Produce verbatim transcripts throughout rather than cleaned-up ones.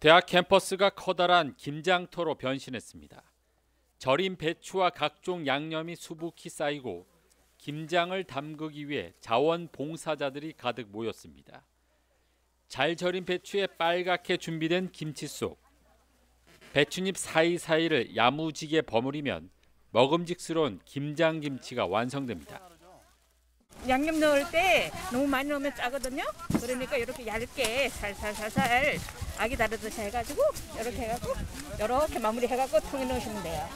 대학 캠퍼스가 커다란 김장터로 변신했습니다. 절인 배추와 각종 양념이 수북히 쌓이고 김장을 담그기 위해 자원봉사자들이 가득 모였습니다. 잘 절인 배추에 빨갛게 준비된 김치 속 배춧잎 사이사이를 야무지게 버무리면 먹음직스러운 김장김치가 완성됩니다. 양념 넣을 때 너무 많이 넣으면 짜거든요. 그러니까 이렇게 얇게 살살살살 아기 다루듯이 해가지고 이렇게 해갖고 이렇게 마무리해갖고 통에 넣으시면 돼요.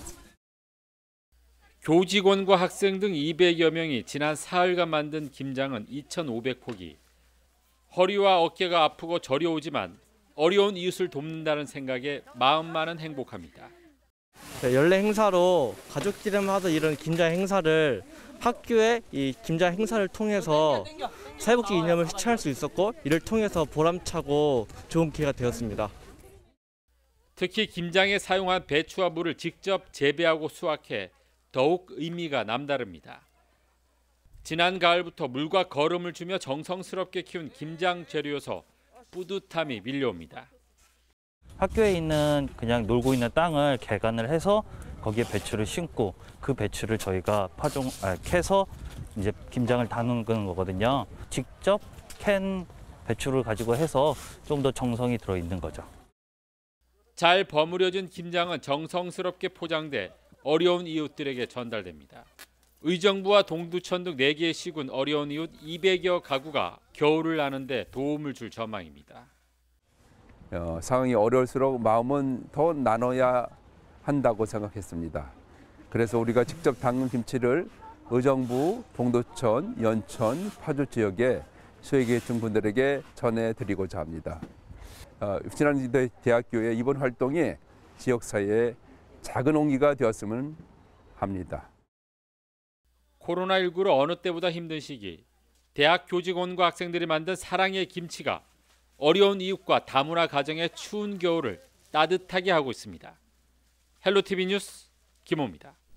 교직원과 학생 등 이백여 명이 지난 사흘간 만든 김장은 이천오백 포기. 허리와 어깨가 아프고 저려오지만 어려운 이웃을 돕는다는 생각에 마음만은 행복합니다. 연례 행사로 가족끼리만 하던 이런 김장 행사를 학교에 이 김장 행사를 통해서 사회복지 이념을 실천할 수 있었고 이를 통해서 보람차고 좋은 기회가 되었습니다. 특히 김장에 사용한 배추와 물을 직접 재배하고 수확해 더욱 의미가 남다릅니다. 지난 가을부터 물과 거름을 주며 정성스럽게 키운 김장 재료여서 뿌듯함이 밀려옵니다. 학교에 있는 그냥 놀고 있는 땅을 개간을 해서 거기에 배추를 심고 그 배추를 저희가 파종, 아, 캐서 이제 김장을 담그는 거거든요. 직접 캔 배추를 가지고 해서 좀 더 정성이 들어 있는 거죠. 잘 버무려진 김장은 정성스럽게 포장돼 어려운 이웃들에게 전달됩니다. 의정부와 동두천 등 네 개의 시군 어려운 이웃 이백여 가구가 겨울을 나는 데 도움을 줄 전망입니다. 어, 상황이 어려울수록 마음은 더 나눠야 한다고 생각했습니다. 그래서 우리가 직접 담근 김치를 의정부, 동두천, 연천, 파주 지역의 소외계층 분들에게 전해드리고자 합니다. 어, 신한대학교의 이번 활동이 지역사회에 작은 온기가 되었으면 합니다. 코로나십구로 어느 때보다 힘든 시기, 대학 교직원과 학생들이 만든 사랑의 김치가 어려운 이웃과 다문화 가정의 추운 겨울을 따뜻하게 하고 있습니다. 헬로티비 뉴스 김호입니다.